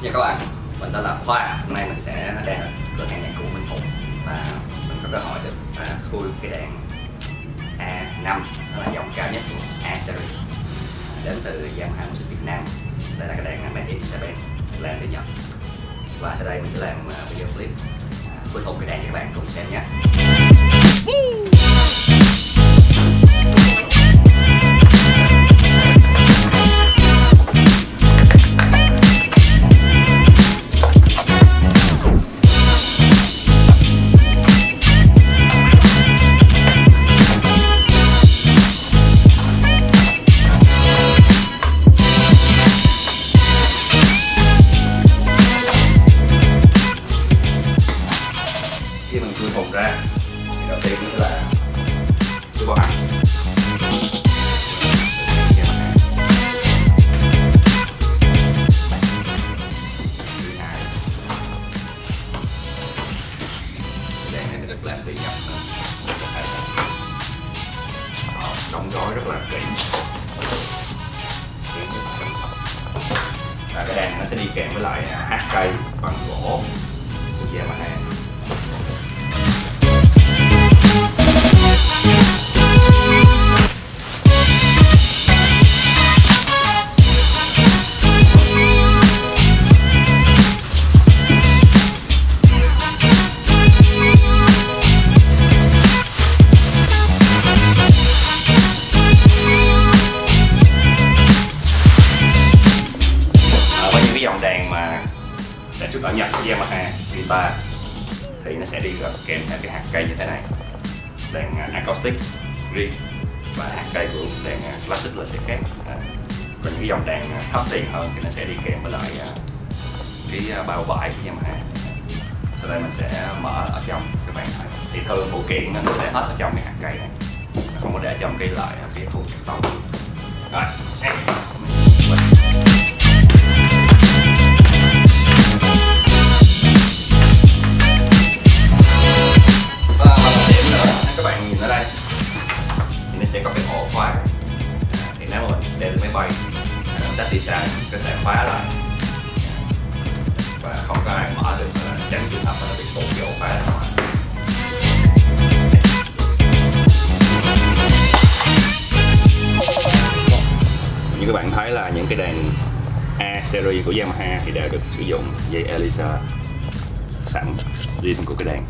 Xin chào các bạn, mình tên là Khoa. Hôm nay mình sẽ đang ở cửa hàng nhạc cụ Minh Phụng và mình có cơ hội được khui cái đàn A5, đó là dòng cao nhất của A series, đến từ Yamaha Music Việt Nam. Đây là cái đàn made in Japan, làm từ Nhật. Và sau đây mình sẽ làm video clip khui thục cái đàn cho các bạn cùng xem nhé. Khi mình khui thùng ra thì đầu tiên sẽ là cái vỏ hạt. Đèn này rất là tỉ nhập, đóng gói rất là kỹ. Và cái đàn nó sẽ đi kèm với lại hát cây bằng gỗ của Yamaha. Dòng đàn mà sản xuất ở Nhật của Yamaha Rita thì nó sẽ đi kèm theo cái hạt cây như thế này, đàn acoustic riêng và hạt cây của đàn classic là sẽ khác. Còn những cái dòng đàn thấp tiền hơn thì nó sẽ đi kèm với lại cái bao vải của Yamaha. Sau đây mình sẽ mở ở trong các bạn thấy, thì thường phụ kiện nó sẽ hết ở trong cái hạt cây này, không có để trong cái loại cái thuộc tông. Rồi, ở đây thì nó sẽ có cái ổ khóa, thì nếu mà mình đem lên máy bay cách đi xa có thể khóa lại và không có ai mở được, tránh trường hợp nó bị tụt cái ổ khóa ra ngoài. Như các bạn thấy là những cái đàn A series của Yamaha thì đều được sử dụng dây Elisa sẵn riêng của cái đàn.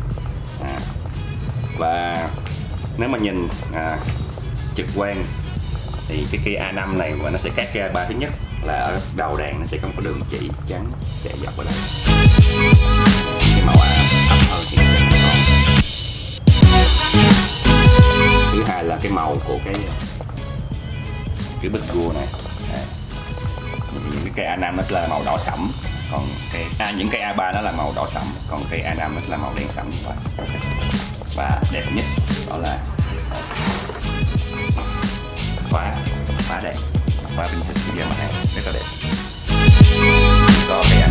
Và nếu mà nhìn trực quan thì cái cây A5 này mà nó sẽ khác cây A3, thứ nhất là ở đầu đàn nó sẽ có một đường chỉ trắng chạy dọc ở đây, cái màu thấp hơn thì nó sẽ không còn. Thứ hai là cái màu của cái bích cua này. Những cái cây A5 nó sẽ là màu đỏ sẫm, còn những cây A3 nó là màu đỏ sẫm, còn cây A5 nó sẽ là màu đen sẫm như vậy. Và đẹp nhất đó là khóa đèn, khóa bình thường của Yamaha rất là đẹp. Có cái